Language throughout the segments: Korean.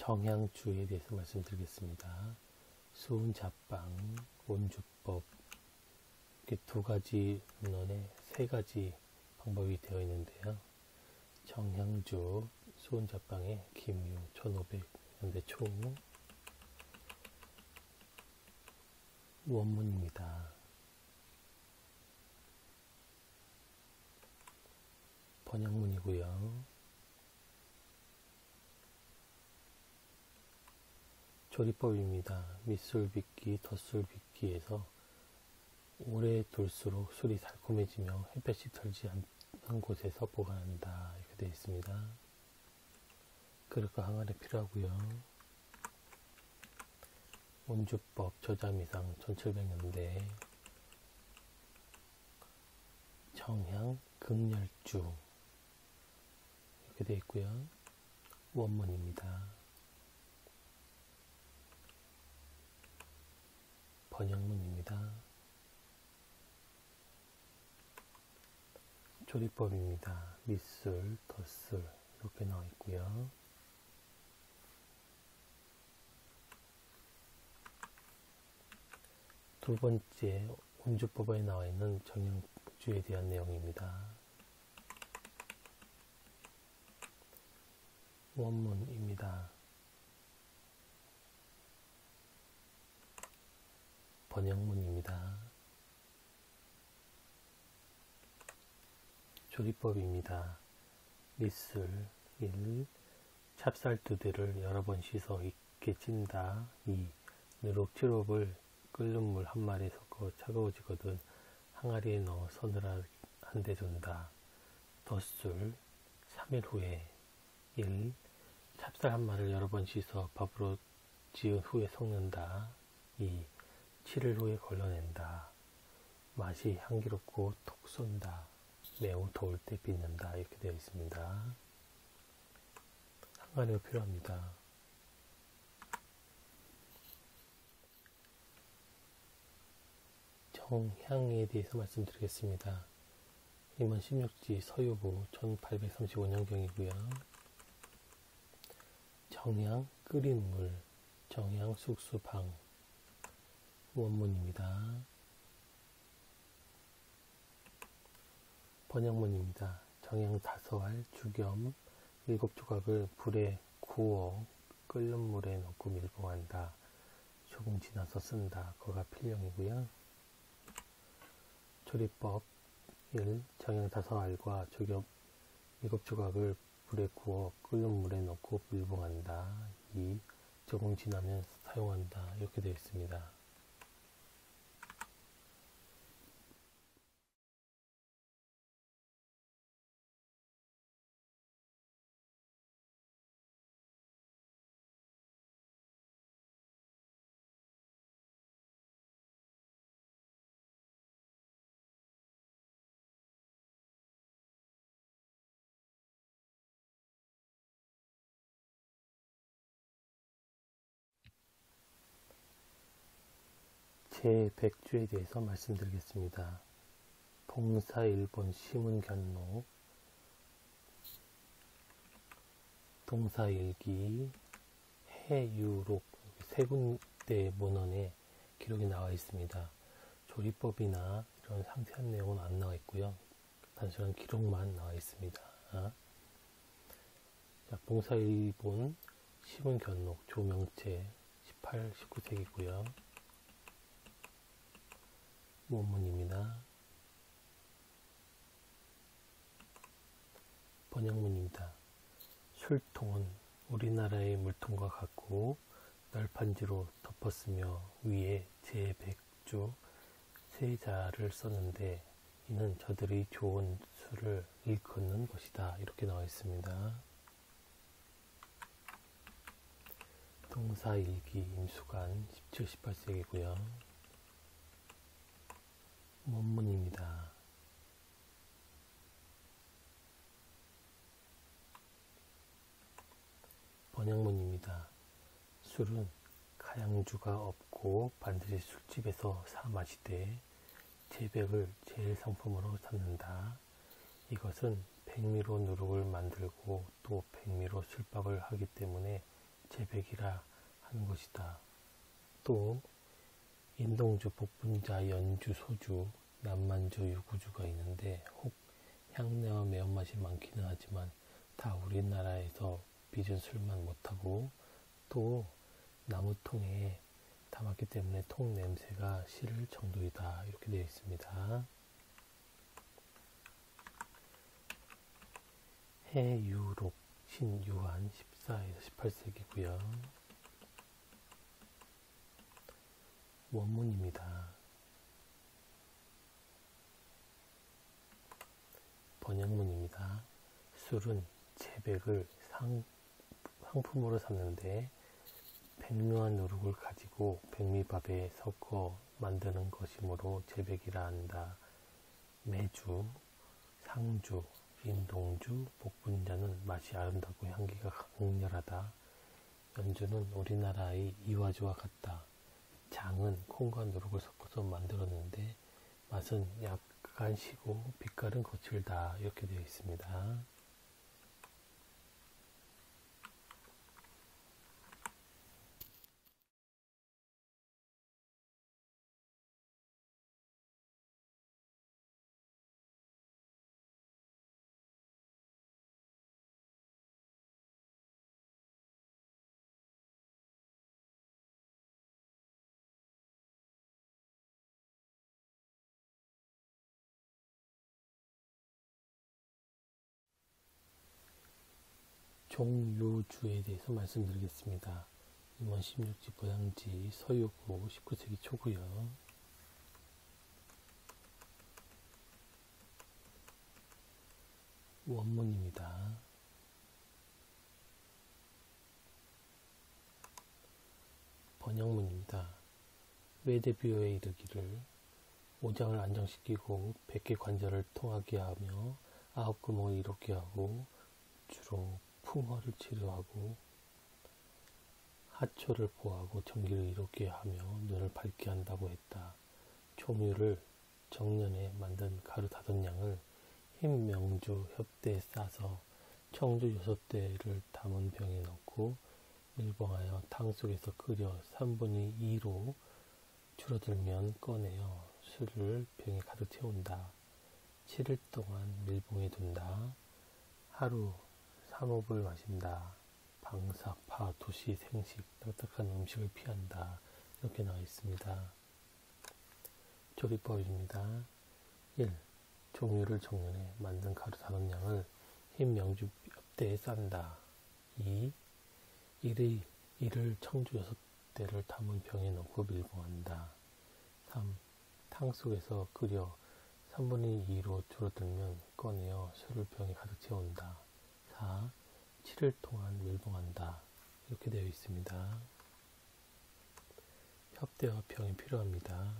청향주에 대해서 말씀드리겠습니다. 수은자빵, 온주법, 이렇게 두 가지 문헌에 세 가지 방법이 되어 있는데요. 청향주, 수은자빵의 김유, 1500년대 초 원문입니다. 번역문이고요. 조리법입니다. 밑술 빚기, 덧술 빚기에서 오래 둘수록 술이 달콤해지며 햇볕이 들지 않는 곳에서 보관한다. 이렇게 되어 있습니다. 그릇과 항아리 필요하고요. 온주법 저자미상 1700년대 청향 극렬주 이렇게 되어 있고요. 원문입니다. 번역문입니다. 조리법입니다. 밑술, 덧술 이렇게 나와 있고요. 두 번째 온주법에 나와 있는 청향주에 대한 내용입니다. 원문입니다. 번역문입니다. 조리법입니다. 밑술 1. 찹쌀 2대를 여러 번 씻어 익게 찐다. 2. 누룩7홉을 끓는 물 한 마리에 섞어 차가워지거든 항아리에 넣어 서늘한데 둔다. 덧술 3일 후에 1. 찹쌀 한 마리를 여러 번 씻어 밥으로 지은 후에 섞는다. 2. 7일 후에 걸러낸다. 맛이 향기롭고 톡 쏜다. 매우 더울 때 빚는다. 이렇게 되어 있습니다. 항아리가 필요합니다. 청향에 대해서 말씀드리겠습니다. 임원 16지 서유부 1835년경이고요. 청향 끓인 물, 청향 숙수방 원문입니다. 번역문입니다. 청향 5알 주겸 7조각을 불에 구워 끓는 물에 넣고 밀봉한다. 조금 지나서 쓴다. 거가 필령이고요. 조리법 1. 청향 5알과 주겸 7조각을 불에 구워 끓는 물에 넣고 밀봉한다. 2. 조금 지나면 사용한다. 이렇게 되어 있습니다. 제100주에 대해서 말씀드리겠습니다. 동사일본 시문견록, 동사일기, 해유록 세 군데 문헌에 기록이 나와 있습니다. 조리법이나 이런 상세한 내용은 안 나와 있고요. 단순한 기록만 나와 있습니다. 자, 동사일본 시문견록 조명체 18, 19세기고요. 원문입니다. 번역문입니다. 술통은 우리나라의 물통과 같고 널판지로 덮었으며 위에 제100주 세자를 썼는데 이는 저들이 좋은 술을 일컫는 것이다. 이렇게 나와 있습니다. 동사일기 임수관 17, 18세기고요. 원문입니다. 번역문입니다. 술은 가양주가 없고 반드시 술집에서 사 마시되 제백을 제일 상품으로 삼는다. 이것은 백미로 누룩을 만들고 또 백미로 술밥을 하기 때문에 제백이라 하는 것이다. 또 인동주, 복분자, 연주, 소주, 남만주, 유구주가 있는데 혹 향내와 매운맛이 많기는 하지만 다 우리나라에서 빚은 술만 못하고 또 나무통에 담았기 때문에 통 냄새가 싫을 정도이다. 이렇게 되어 있습니다. 해유록 신유한 14에서 18세기고요. 원문입니다. 번역문입니다. 술은 제백을 상품으로 샀는데 백묘한 누룩을 가지고 백미밥에 섞어 만드는 것이므로 제백이라 한다. 매주, 상주, 인동주, 복분자는 맛이 아름답고 향기가 강렬하다. 연주는 우리나라의 이화주와 같다. 장은 콩과 누룩을 섞어서 만들었는데 맛은 약간 시고 빛깔은 거칠다. 이렇게 되어 있습니다. 종유주에 대해서 말씀드리겠습니다. 임원 16지 보양지 서유구 19세기 초고요. 원문입니다. 번역문입니다. 외대비유에 이르기를 오장을 안정시키고 100개 관절을 통하게 하며 9구멍을 이롭게 하고 주로 풍화를 치료하고 하초를 보호하고 전기를 이롭게 하며 눈을 밝게 한다고 했다. 종유를 정년에 만든 가루 5냥을 흰 명주 협대에 싸서 청주 6대를 담은 병에 넣고 밀봉하여 탕 속에서 끓여 3분의 2로 줄어들면 꺼내어 술을 병에 가득 채운다. 7일 동안 밀봉해 둔다. 하루 3홉을 마신다. 방사, 파, 도시, 생식, 딱딱한 음식을 피한다. 이렇게 나와 있습니다. 조리법입니다. 1. 종유를 정년에 만든 가루 5냥을 흰 명주 엽대에 싼다. 2. 이를 청주 6대를 담은 병에 넣고 밀봉한다. 3. 탕 속에서 끓여 3분의 2로 줄어들면 꺼내어 술을 병에 가득 채운다. 4. 7일 동안 밀봉한다. 이렇게 되어 있습니다. 협대와 병이 필요합니다.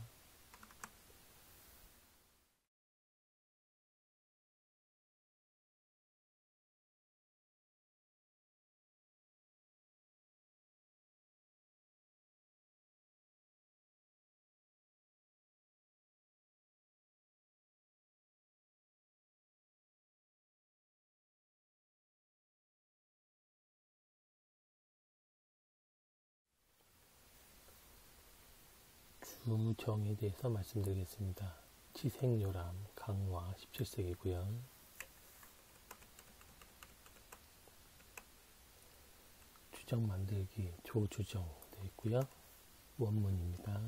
주정에 대해서 말씀드리겠습니다. 지생요람 강화 17세기고요. 주정 만들기 조주정 되어 있고요. 원문입니다.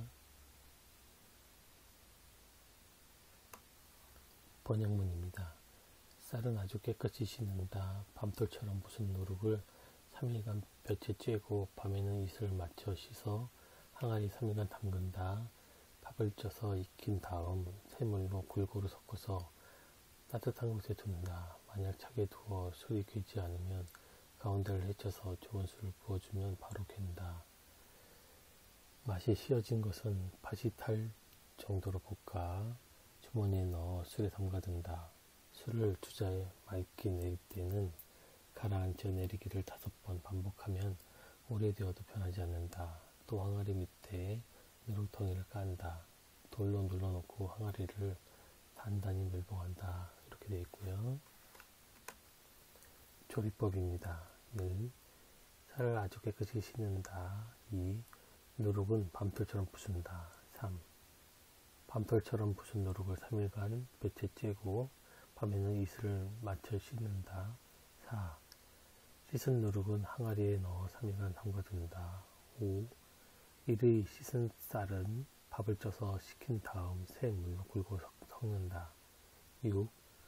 번역문입니다. 쌀은 아주 깨끗이 씻는다. 밤돌처럼 부순 누룩을 3일간 볕에 쬐고 밤에는 이슬을 맞춰 씻어 항아리 3일간 담근다. 밥을 쪄서 익힌 다음 새물로 골고루 섞어서 따뜻한 곳에 둔다. 만약 차게 두어 술이 괴지 않으면 가운데를 헤쳐서 좋은 술을 부어주면 바로 갠다. 맛이 시어진 것은 팥이 탈 정도로 볶아 주머니에 넣어 술에 담가둔다. 술을 주자에 맑게 내릴 때는 가라앉혀 내리기를 5번 반복하면 오래되어도 변하지 않는다. 또 항아리 밑에 누룩덩이를 깐다. 돌로 눌러놓고 항아리를 단단히 밀봉한다. 이렇게 되어 있고요. 조리법입니다. 1. 살을 아주 깨끗이 씻는다. 2. 누룩은 밤털처럼 부순다. 3. 밤털처럼 부순 누룩을 3일간 볕에 쬐고 밤에는 이슬을 맞춰 씻는다. 4. 씻은 누룩은 항아리에 넣어 3일간 담가둔다. 5. 이르이 씻은 쌀은 밥을 쪄서 식힌 다음 새 물로 굴고 섞는다. 6.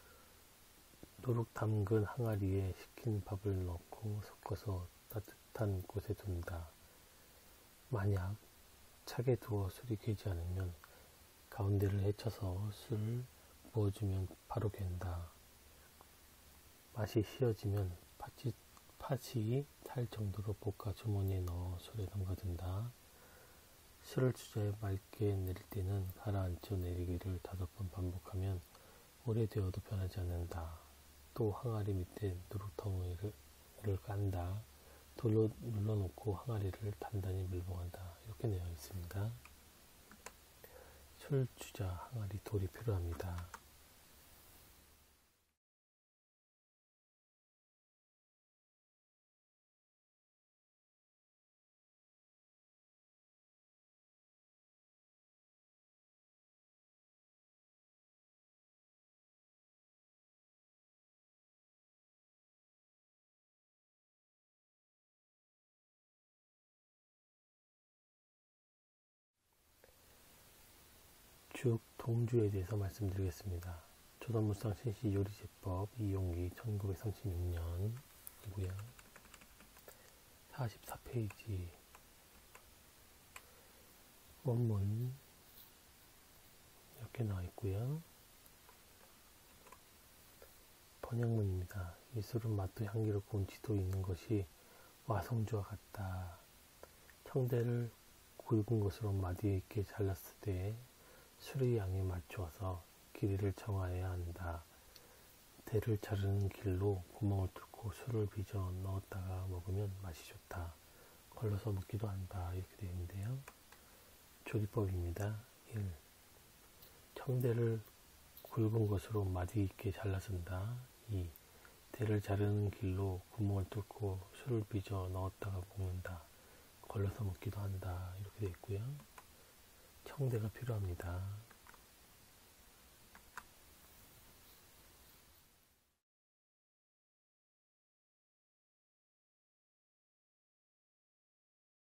누룩 담근 항아리에 식힌 밥을 넣고 섞어서 따뜻한 곳에 둔다. 만약 차게 두어 술이 개지 않으면 가운데를 헤쳐서 술을 부어주면 바로 괜다. 맛이 시어지면 팥이 탈 정도로 볶아 주머니에 넣어 술에 담가둔다. 술을 주저에 맑게 내릴 때는 가라앉혀 내리기를 5번 반복하면 오래되어도 변하지 않는다. 또 항아리 밑에 누룩덩이를 깐다. 돌로 눌러놓고 항아리를 단단히 밀봉한다. 이렇게 되어 있습니다. 술 주자 항아리 돌이 필요합니다. 쭉 동주에 대해서 말씀드리겠습니다. 조선무쌍 신시 요리제법 이용기 1936년이고요. 44페이지 원문 이렇게 나와 있고요. 번역문입니다. 이 술은 맛도 향기롭고 운치도 있는 것이 와성주와 같다. 청대를 굵은 것으로 마디 있게 잘랐을 때 술의 양에 맞추어서 길이를 정하여야 한다. 대를 자르는 길로 구멍을 뚫고 술을 빚어 넣었다가 먹으면 맛이 좋다. 걸러서 먹기도 한다. 이렇게 되어 있는데요. 조리법입니다. 1. 청대를 굵은 것으로 마디 있게 잘라준다. 2. 대를 자르는 길로 구멍을 뚫고 술을 빚어 넣었다가 먹는다. 걸러서 먹기도 한다. 이렇게 되어 있고요. 청대가 필요합니다.